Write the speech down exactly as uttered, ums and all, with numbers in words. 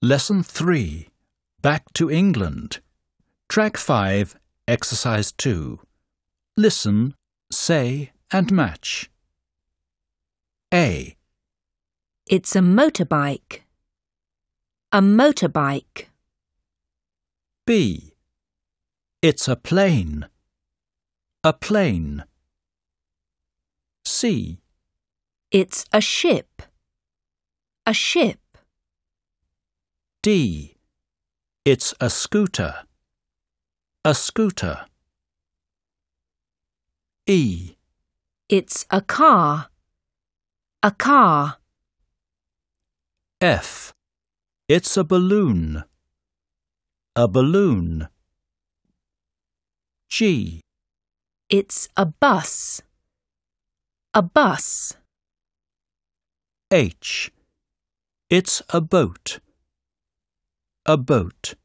Lesson three. Back to England. Track five, Exercise two. Listen, say and match. A. It's a motorbike. A motorbike. B. It's a plane. A plane. C. It's a ship. A ship. D. It's a scooter. A scooter. E. It's a car. A car. F. It's a balloon. A balloon. G. It's a bus. A bus. H. It's a boat. A boat.